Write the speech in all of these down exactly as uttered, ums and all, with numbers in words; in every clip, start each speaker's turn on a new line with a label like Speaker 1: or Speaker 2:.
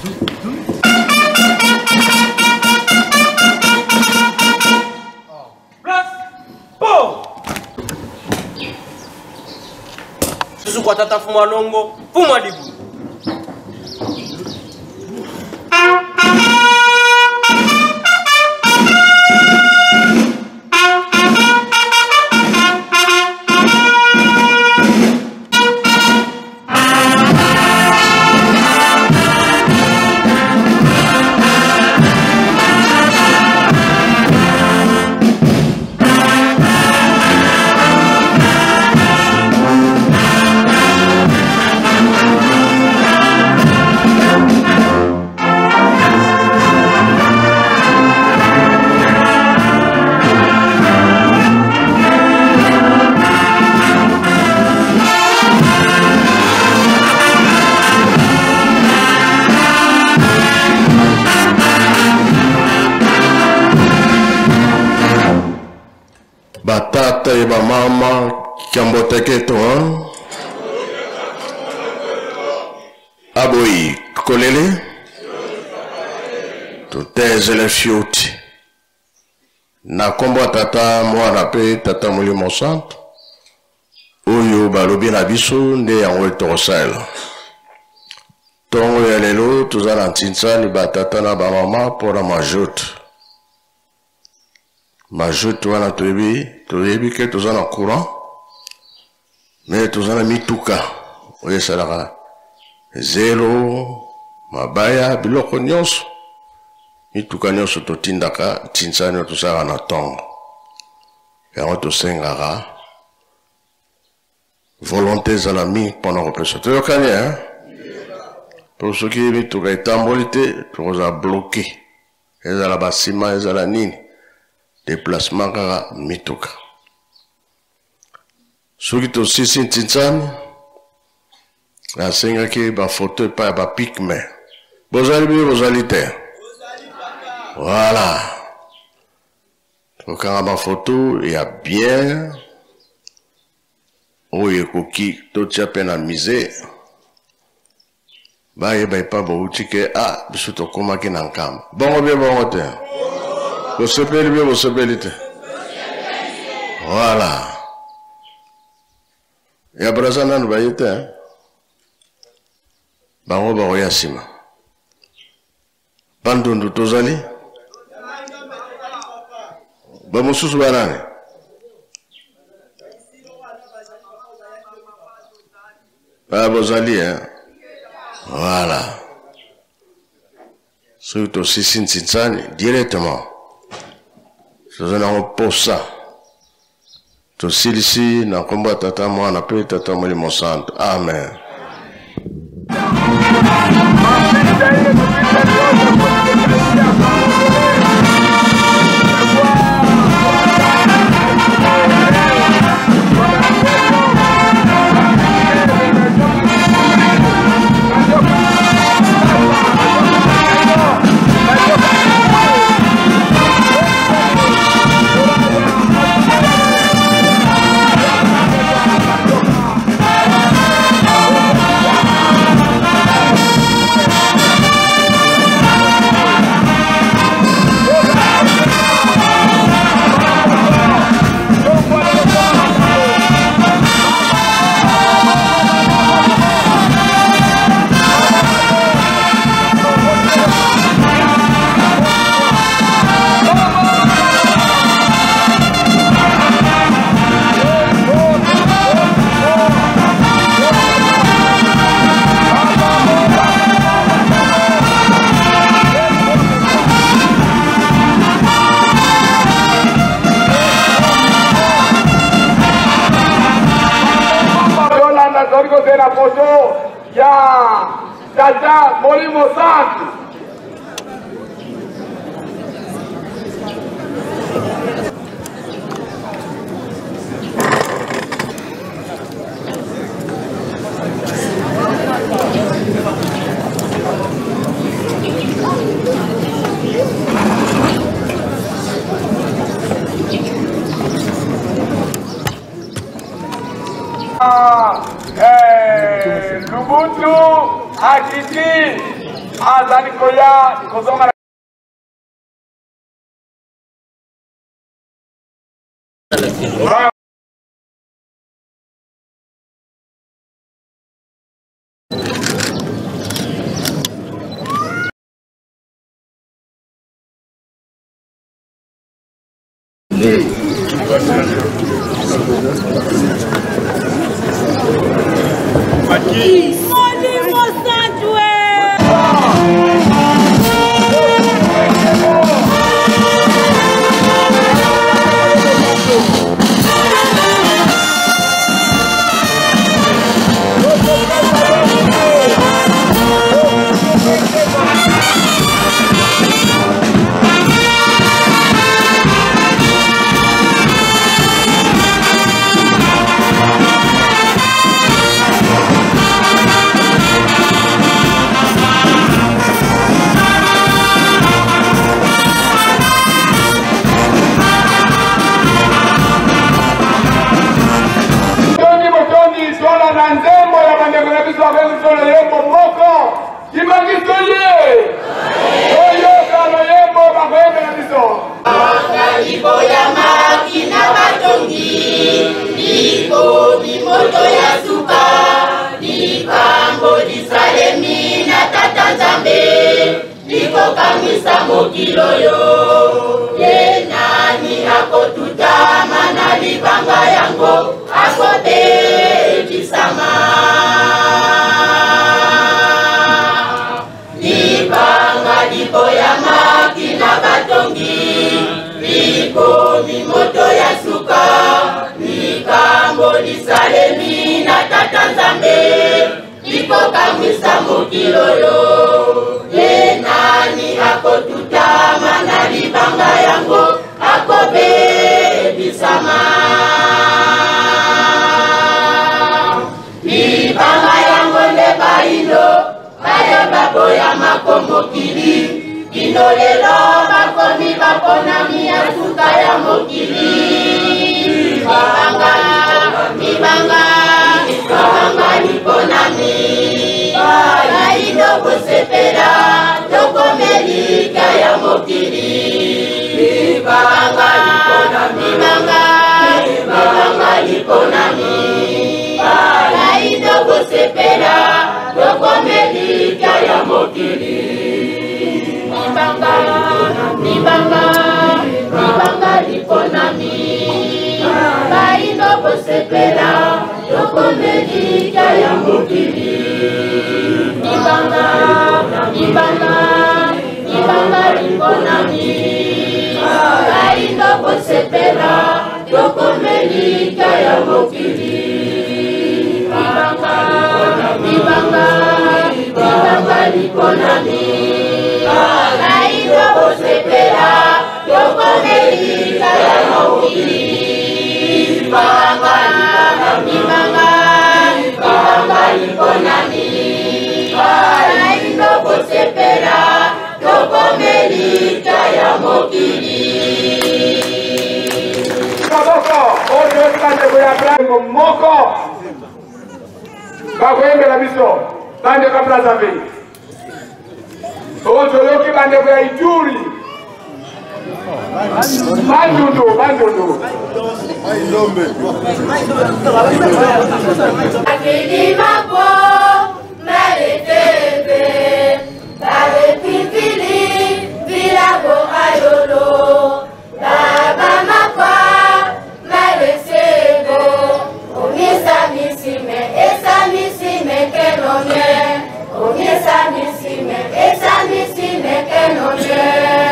Speaker 1: Susu kwa tata fuma longo, fuma dibu.
Speaker 2: Batata e ba mama kiamboteke to aboyi kolele to teze le fioti na kombo tata mwana pe tata Molimo Santo oyo balobi na biso nde yango etosala tongo ya lelo tozala ntintsani batata na ba mama pona majote majote wana toyebi toyebi ke toza na courant mais toza na mituka oyo esalaka zelo mabaya biloko nyonso mituka nyonso totindaka ntintsani oyo tosalaka na ntongo yango tosengaka volonté ezala mingi mpona kopesa toyokani hein po soki mituka etamboli te tokozala bloke ezala basima ezala nini déplacement kaka mituka soki tosisi ntintsani asengaki bafoto epai ya bapikme bozali bie bozali te voilà tokanga bafoto ya bien oyo ekoki totia mpe na musée bayeba epa bouti ke ah biso tokomaki na nkamba bongo bie bongo te bosepeli bie bosepeli te voilà ya braza nanu baye te bango bakoya nsima bandundu tozali bamosusu banani baya bozali hein voilà soki tosisi ntintsani directement toza nango posa tosilisi na nkombo ya tata mwana mpe tata Molimo Santo amen.
Speaker 3: Ya tata Molimo Santo. Eh, Lubuntu Akiti azali koya kozonga
Speaker 4: Aqui. Molimo Santo
Speaker 5: kamisa mokilo yo yenani akotutama na libanga yango akote kisama libanga lipo ya makina batongi liko mimoto ya suka likambo lisalemi na tata nzambe liko kamisa mokilo yo yenani akotutama na libanga yango akobebisama libanga yango nde baindo bayeba boya makomokili kino lelo bakomi baponami ya suka ya mokili libanga libanga libanga liponami baindo kosepela tokomelika ya mokili libanga liponami libanga libanga liponami baindo kosepela tokomelika ya mokili libanga libanga libanga liponami baindo kosepela tokomelika ya mokili libanga libanga libanga liponami baindo kosepela tokomelika ya mokili libanga libanga libanga liponami baindo kosepela tokomelika ya mokili libanga libanga libanga liponami baindo kosepela tokomelika ya mokili
Speaker 3: moko oyo bande koya brango moko bakoyembela biso bande ka Brazzaville oyo yoki bande koya Ituri bandundu bandundu
Speaker 5: akili mapo maletebe babe pipili vilago ayolo baba makwa malesego omisa misime esa misime kenome omisa misime esa misime kenome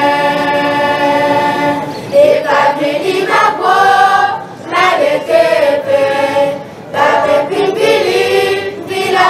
Speaker 5: ekabili mapo maletebe babe pipili vila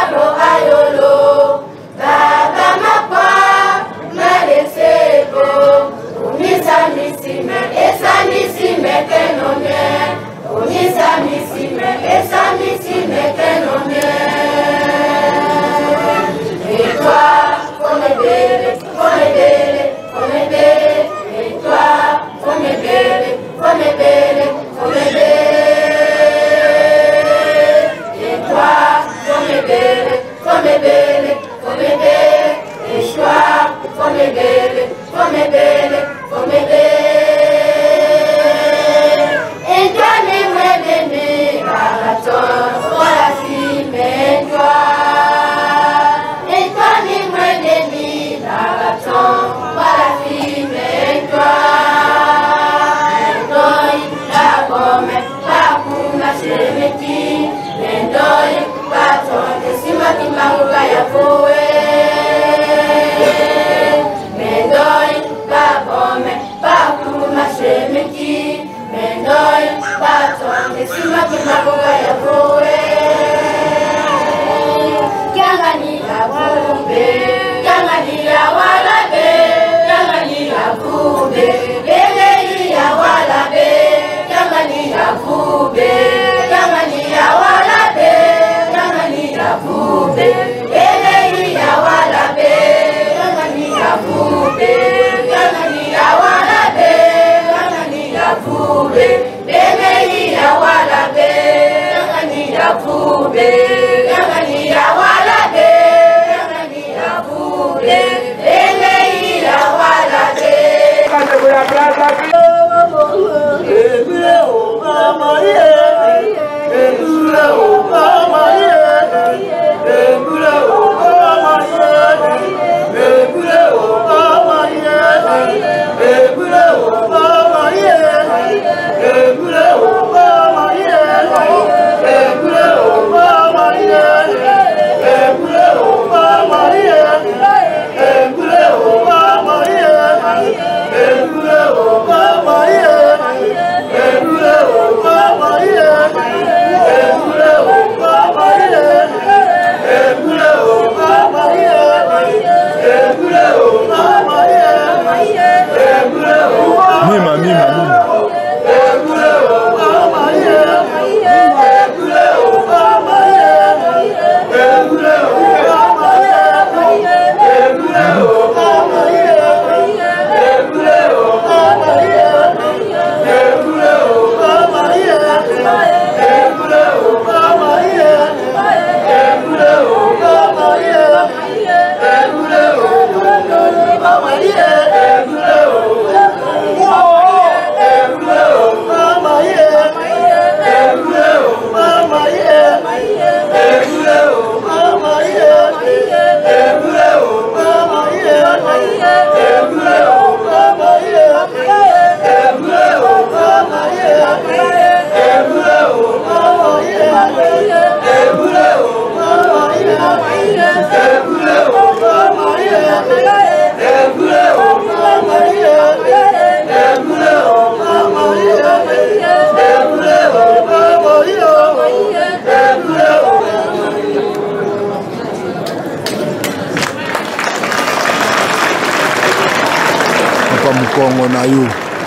Speaker 6: Mkongo na yu.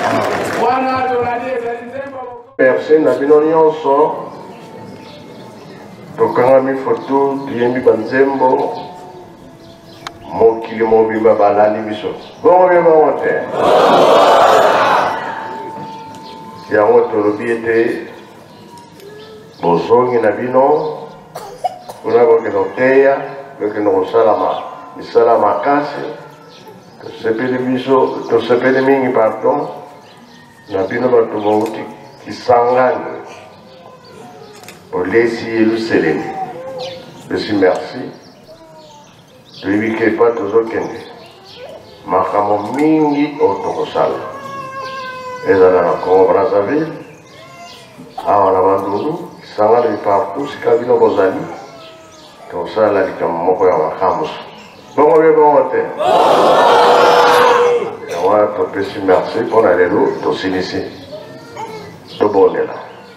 Speaker 2: Merci na bino nyonso. Tokanga mi foto tuyembi banzembo. Mokili mobimba balali biso. Bongo bema wote. Yango tolobi ete bozongi na bino. Kuna kokeno teya, kokeno kosalama, misala makasi. Tosepele biso, tosepele mingi pardon. Na bino bato bauti kisangani. Olesi Yerusalem. Besi merci. Tuibike pa tozokende. Makamo mingi otokosala. Ezala na Congo Brazzaville. Awa na Bandundu. Kisangani partout sika bino bozali. Tosala likambo moko ya makamusu. Bongo be bongo te. Yawa topesi merci pona lelo tosilisi. Tobonela.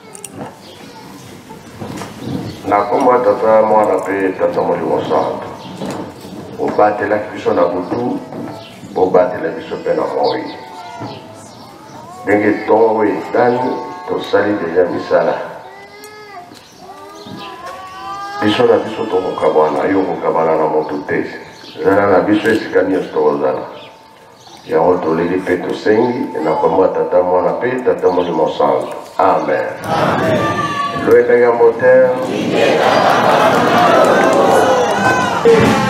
Speaker 2: Nakomba tata mwana pe tata molimo santo. Obatela biso na butu, obatela biso pe na moi. Ndenge tongo etani tosali deja misala. Biso na biso tokokabwana, yo kokabana na moto te. Zala na biso esika nyonso tokozala. Yango toleli pe tosengi, nakomba tata mwana pe tata molimo santo. Amen. Amen. Loué Père Moteur.